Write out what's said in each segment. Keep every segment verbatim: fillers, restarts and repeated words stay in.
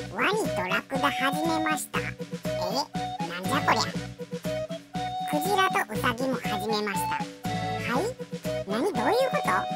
ワニとラクダ始めました。え、なんじゃこりゃ。クジラとウサギも始めました。はい、何、どういうこと？はい、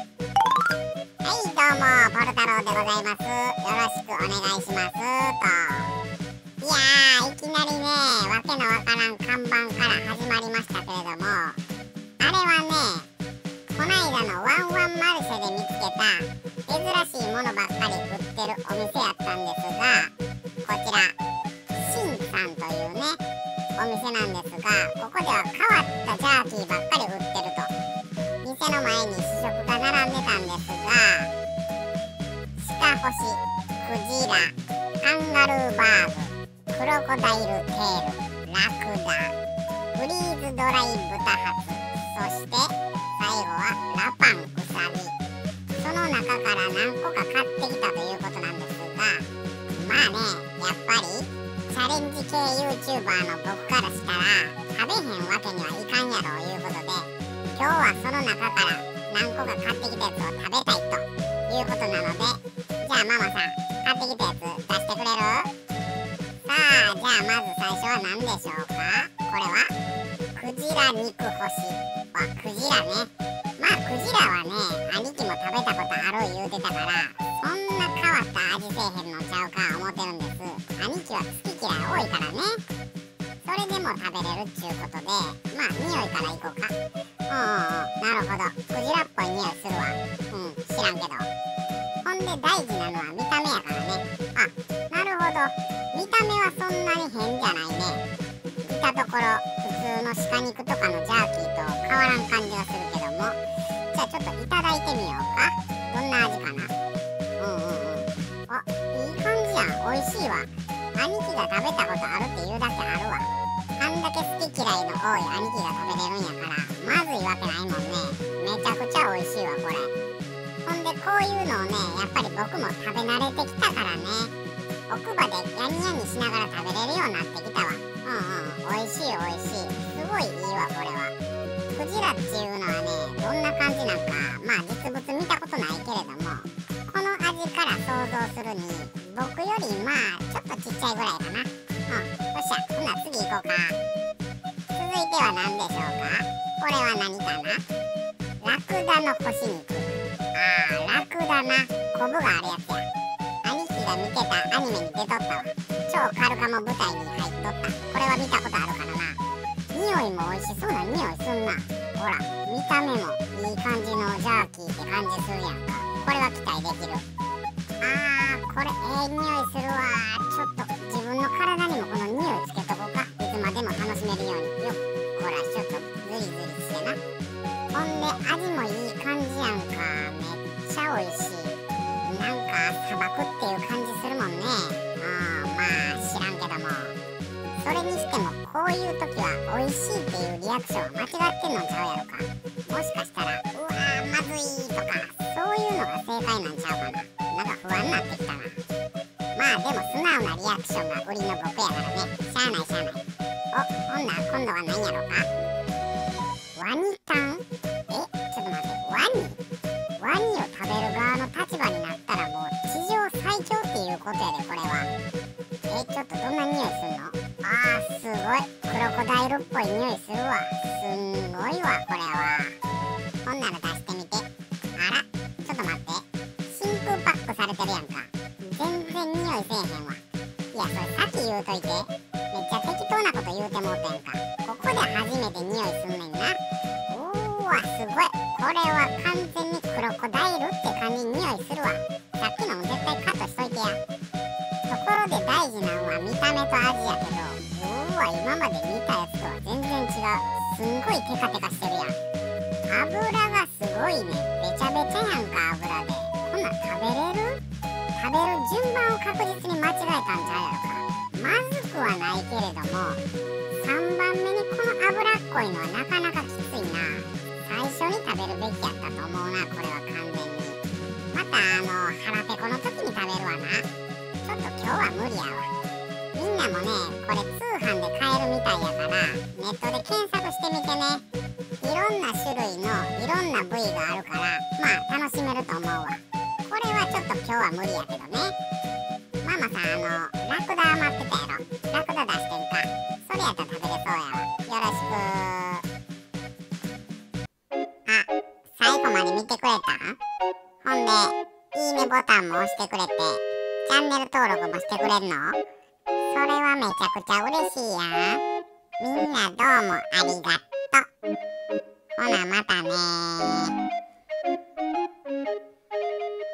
どうもポル太郎でございます。よろしくお願いしますと。いやー、いきなりね、わけのわからん看板から始まりましたけれども、あれはね、こないだのワンワンマルシェで見つけた珍しいものばっかり売ってるお店やったんですが、こちらシンさんというねお店なんですが、ここでは変わったジャーキーばっかり売ってると。店の前に試食が並んでたんですが、シカホシ、クジラ、カンガルーバーグ、クロコダイルテール、ラクダ、フリーズドライ豚ハツ、そして最後はラパンウサギ。その中から何個か買ってきたということなんですが、まあね、やっぱりチャレンジ系 YouTuber の僕からしたら食べへんわけにはいかんやろういうことで、今日はその中から何個か買ってきたやつを食べたいということなので、じゃあママさん、買ってきたやつ出してくれる？さあ、じゃあまず最初は何でしょうか？これはクジラ肉干し。わ、クジラね。まあクジラはね、兄貴も食べたことある言うてたから、そんな変わった味せえへんのちゃうか思ってるんです。兄貴は好き嫌い多いからね。それでも食べれるっちゅうことで、まあ匂いからいこうか。おうおうおう、なるほど、クジラっぽい匂いするわ。うん、知らんけど。ほんで大事なのは見た目やからね。あ、なるほど、見た目はそんなに変じゃないね。見たところ普通の鹿肉とかのジャーキーと変わらん感じがするけども、じゃあちょっといただいてみようか。どんな味かな。うんうんうん、あ、いい感じやん。美味しいわ。兄貴が食べたことあるっていうだけあるわ。あんだけ好き嫌いの多い兄貴が食べれるんやから、まずいわけないもんね。めちゃくちゃ美味しいわこれ。ほんでこういうのをね、やっぱり僕も食べ慣れてきたからね、奥歯でヤニヤニしながら食べれるようになってきたわ。うんうん、美味しい美味しい。すごいいいわこれは。クジラっていうのはね、どんな感じなんか、まあ実物見たことないけれども、この味から想像するに僕よりまあちょっとちっちゃいぐらいかな。うん、よっしゃ、ほな次行こうか。続いては何でしょうか。これは何かな。ラクダの干し肉。あー、ラクダな、コブがあるやつや。兄貴が見てたアニメに出とったわ。超カルカモ部隊に入っとった。これは見たことあるからな。匂いも美味しそうな匂いすんな。ほら、見た目もいい感じのジャーキーって感じするやんか。これは期待できる。あー、これええ匂いするわ。ちょっと自分の体にもこの匂いつけとこうか。いつまでも楽しめるように。よっこら、ちょっとズリズリしてな。ほんで味もいい感じやんか。めっちゃ美味しい。なんか砂漠っていう感じするもんね。あー、まあ知らんけども、それにしてもこういう時は美味しいっていうリアクションは間違ってんのちゃうやろか。もしかしたらうわーまずいとか、そういうのが正解なんちゃうかな。なんか不安になってきたな。まあでも素直なリアクションが売りの僕やからね。しゃあないしゃあない。お、ほんなら今度は何やろうか。ワニタン。え、ちょっと待って、ワニワニを食べる側の立場になったらもう地上最強っていうことやでこれは。え、ちょっとどんな匂いすんの。あー、すごいクロコダイルっぽい匂いするわ。すんごいわこれは。ほんなら出してみて。あら、ちょっと待って、真空パックされてるやんか。全然匂いせえへんわ。いや、それさっき言うといて。めっちゃ適当なこと言うてもうてんか。ここで初めて匂いすんねんな。うーわ、すごい。これは完全にクロコダイルって感じに匂いするわ。さっきのも絶対カットしといてや。ところで大事なのは見た目と味やけど、うーわ、今まで見たやつとは全然違う。すんごいテカテカしてるやん。油がすごいね。べちゃべちゃやんか、油で。こんなん食べれる？食べる順番を確実に間違えたんちゃうやろか。まずくはないけれども、さんばんめにこの脂っこいのはなかなかきついな。最初に食べるべきやったと思うな、これは完全に。またあの腹ペコの時に食べるわな。ちょっと今日は無理やわ。みんなもね、これ通販で買えるみたいやから、ネットで検索してみてね。いろんな種類のいろんな部位があるから、まあ楽しめると思うわ。これはちょっと今日は無理やけどね。まあまもさ、あのラクダ余ってたやろ。ラクダ出してんか。それやったら食べれそうやわ。よろしく。あ、最後まで見てくれた？ほんでいいねボタンも押してくれて、チャンネル登録もしてくれんの？それはめちゃくちゃ嬉しいやん。みんなどうもありがと。ほなまたねー。